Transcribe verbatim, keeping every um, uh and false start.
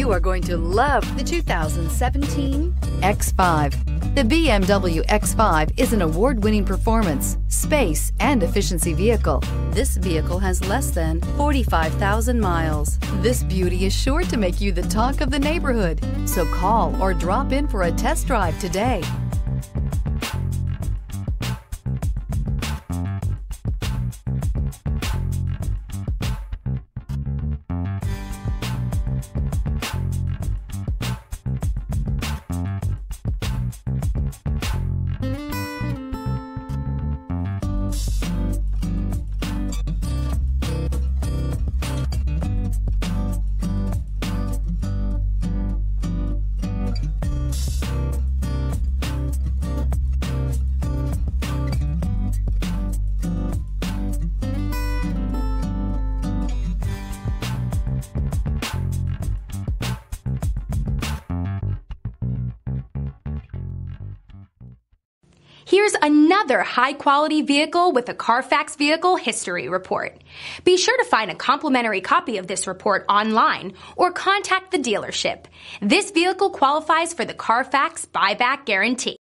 You are going to love the two thousand seventeen X five. The B M W X five is an award-winning performance, space, and efficiency vehicle. This vehicle has less than forty-five thousand miles. This beauty is sure to make you the talk of the neighborhood. So call or drop in for a test drive today. Here's another high-quality vehicle with a CARFAX Vehicle History Report. Be sure to find a complimentary copy of this report online or contact the dealership. This vehicle qualifies for the CARFAX Buyback Guarantee.